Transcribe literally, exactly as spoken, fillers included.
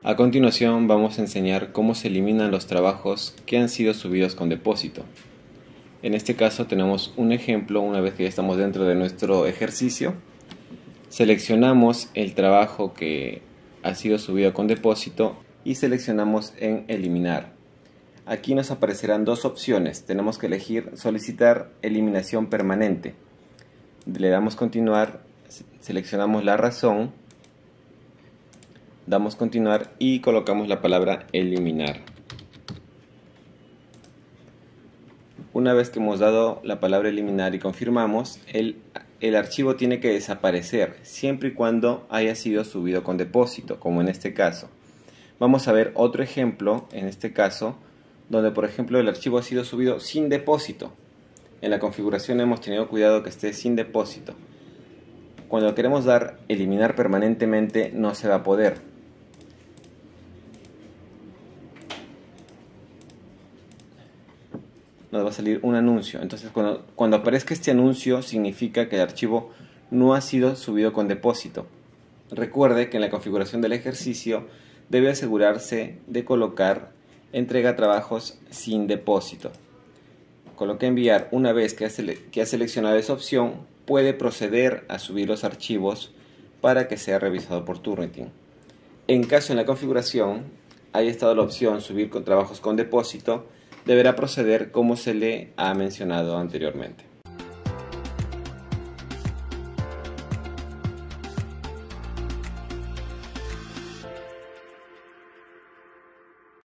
A continuación vamos a enseñar cómo se eliminan los trabajos que han sido subidos con depósito. En este caso tenemos un ejemplo. Una vez que ya estamos dentro de nuestro ejercicio, seleccionamos el trabajo que ha sido subido con depósito y seleccionamos en eliminar. Aquí nos aparecerán dos opciones. Tenemos que elegir solicitar eliminación permanente. Le damos continuar, seleccionamos la razón, damos continuar y colocamos la palabra eliminar. Una vez que hemos dado la palabra eliminar y confirmamos, el, el archivo tiene que desaparecer siempre y cuando haya sido subido con depósito, como en este caso. Vamos a ver otro ejemplo, en este caso, donde por ejemplo el archivo ha sido subido sin depósito. En la configuración hemos tenido cuidado que esté sin depósito. Cuando queremos dar eliminar permanentemente no se va a poder. Nos va a salir un anuncio. Entonces cuando, cuando aparezca este anuncio significa que el archivo no ha sido subido con depósito. Recuerde que en la configuración del ejercicio debe asegurarse de colocar entrega trabajos sin depósito. Coloque enviar. Una vez que ha, sele que ha seleccionado esa opción, puede proceder a subir los archivos para que sea revisado por Turnitin. En caso en la configuración haya estado la opción subir con trabajos con depósito, deberá proceder como se le ha mencionado anteriormente.